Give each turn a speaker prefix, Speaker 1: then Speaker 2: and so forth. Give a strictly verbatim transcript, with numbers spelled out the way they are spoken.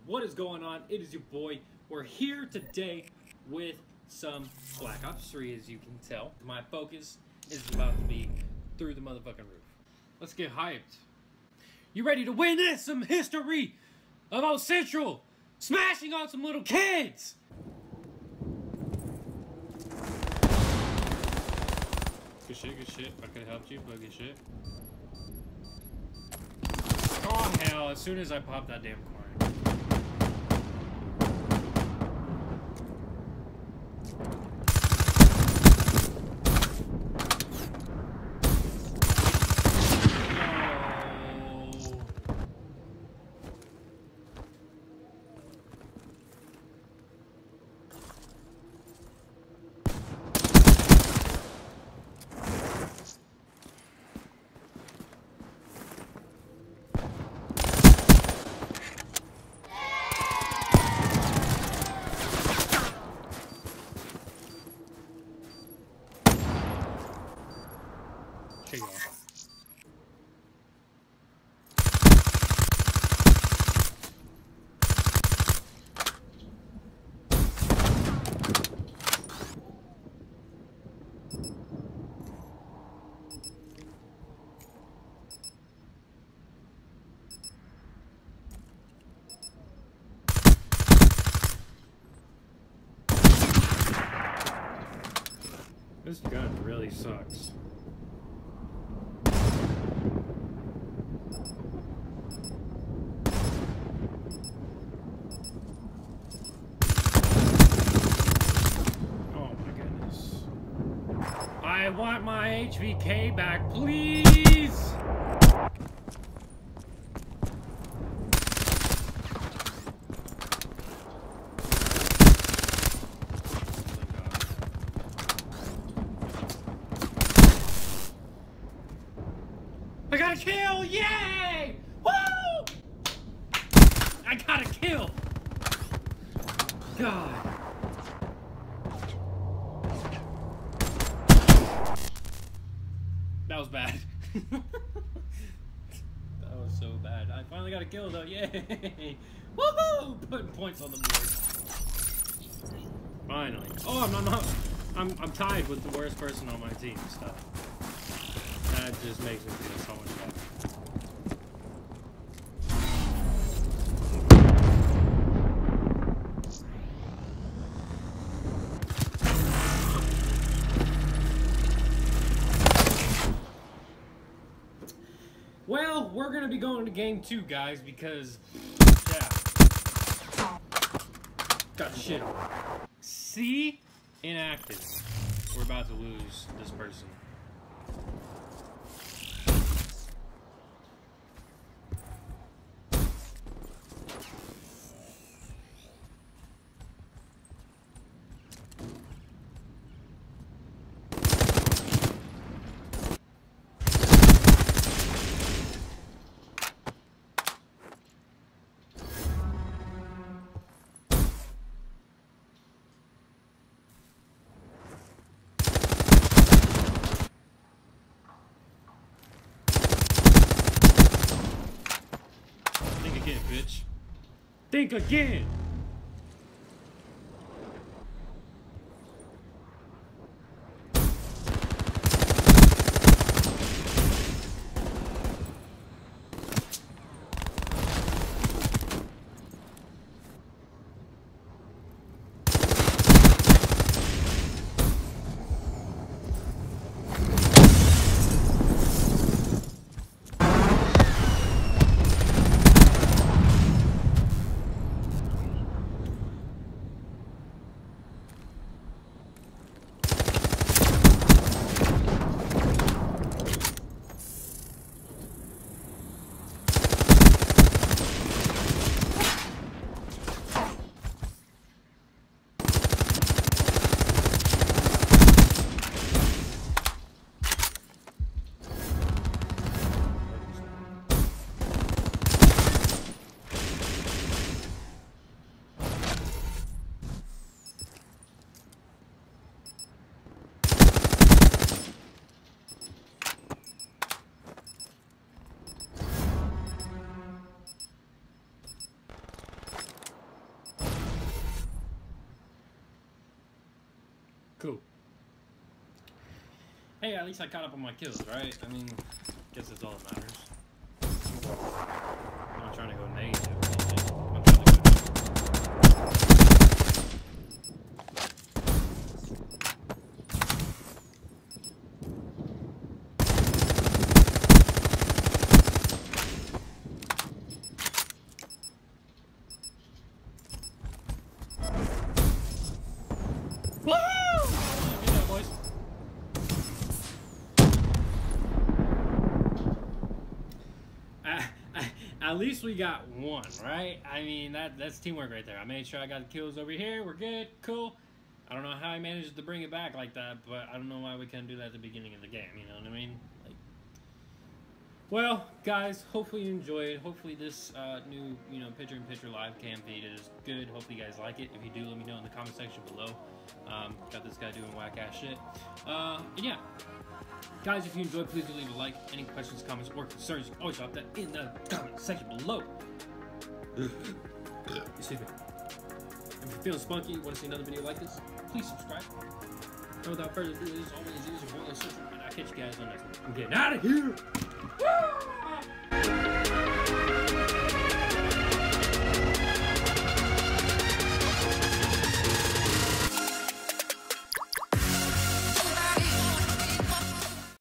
Speaker 1: What is going on? It is your boy. We're here today with some Black Ops three, as you can tell. My focus is about to be through the motherfucking roof. Let's get hyped. You ready to witness some history of Old Central smashing on some little kids? Good shit, good shit. I could have helped you, but good shit. Oh hell, as soon as I pop that damn coin. Shake off. This gun really sucks. I want my H V K back, please! I got a kill! Yay! Woo! I got a kill! God. That was bad. That was so bad. I finally got a kill though, yay! Woohoo! Putting points on the board. Finally. Oh, I'm not. I'm I'm tied with the worst person on my team. So that just makes me feel so much better. Well, we're gonna be going to game two, guys, because yeah, got shit on. C inactive. We're about to lose this person. Bitch. Think again. hey, at least I caught up on my kills, right? I mean, I guess that's all that matters. I'm not trying to go negative. I'm trying to go At least we got one, right? I mean, that that's teamwork right there. I made sure I got the kills over here. We're good, cool. I don't know how I managed to bring it back like that, but I don't know why we couldn't do that at the beginning of the game. You know what I mean? Like, well, guys, hopefully you enjoyed. Hopefully this uh, new, you know, picture-in-picture live cam feed is good. Hopefully you guys like it. If you do, let me know in the comment section below. Um, got this guy doing whack-ass shit. Uh, and yeah. Guys, if you enjoyed, please do leave a like. Any questions, comments, or concerns, you can always drop that in the comment section below. Excuse me. If you're feeling spunky, you want to see another video like this, please subscribe. And without further ado, as always, it is your boy, Central, and I'll catch you guys on the next one. I'm getting out of here! Woo!